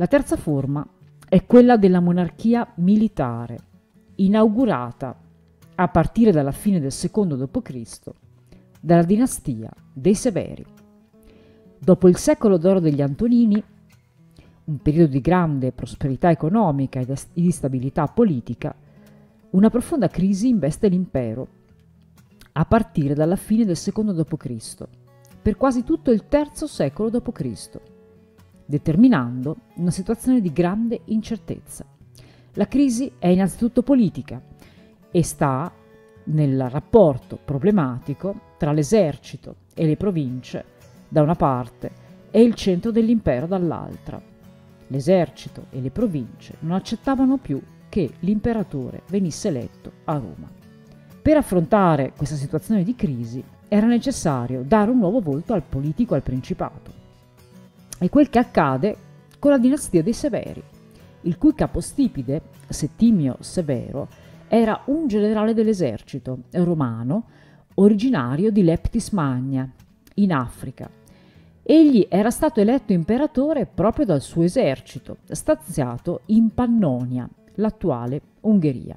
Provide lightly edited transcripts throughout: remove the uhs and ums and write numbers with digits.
La terza forma è quella della monarchia militare, inaugurata a partire dalla fine del secondo d.C. dalla dinastia dei Severi. Dopo il secolo d'oro degli Antonini, un periodo di grande prosperità economica e di stabilità politica, una profonda crisi investe l'impero a partire dalla fine del secondo d.C. per quasi tutto il terzo secolo d.C., determinando una situazione di grande incertezza. La crisi è innanzitutto politica e sta nel rapporto problematico tra l'esercito e le province da una parte e il centro dell'impero dall'altra. L'esercito e le province non accettavano più che l'imperatore venisse eletto a Roma. Per affrontare questa situazione di crisi era necessario dare un nuovo volto al politico, al principato. È quel che accade con la dinastia dei Severi, il cui capostipite, Settimio Severo, era un generale dell'esercito romano originario di Leptis Magna, in Africa. Egli era stato eletto imperatore proprio dal suo esercito, stanziato in Pannonia, l'attuale Ungheria.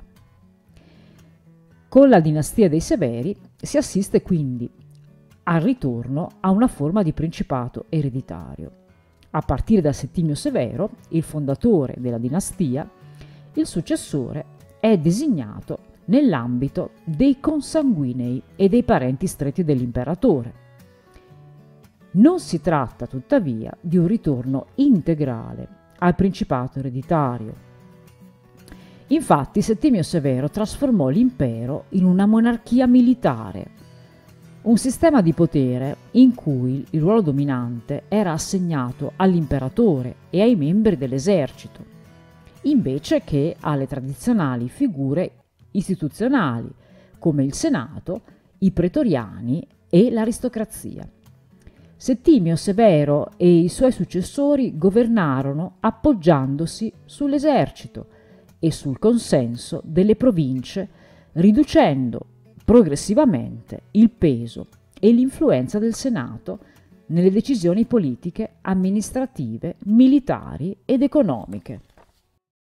Con la dinastia dei Severi si assiste quindi al ritorno a una forma di principato ereditario. A partire da Settimio Severo, il fondatore della dinastia, il successore è designato nell'ambito dei consanguinei e dei parenti stretti dell'imperatore. Non si tratta tuttavia di un ritorno integrale al principato ereditario. Infatti Settimio Severo trasformò l'impero in una monarchia militare, un sistema di potere in cui il ruolo dominante era assegnato all'imperatore e ai membri dell'esercito, invece che alle tradizionali figure istituzionali come il Senato, i pretoriani e l'aristocrazia. Settimio Severo e i suoi successori governarono appoggiandosi sull'esercito e sul consenso delle province, riducendo progressivamente il peso e l'influenza del Senato nelle decisioni politiche, amministrative, militari ed economiche.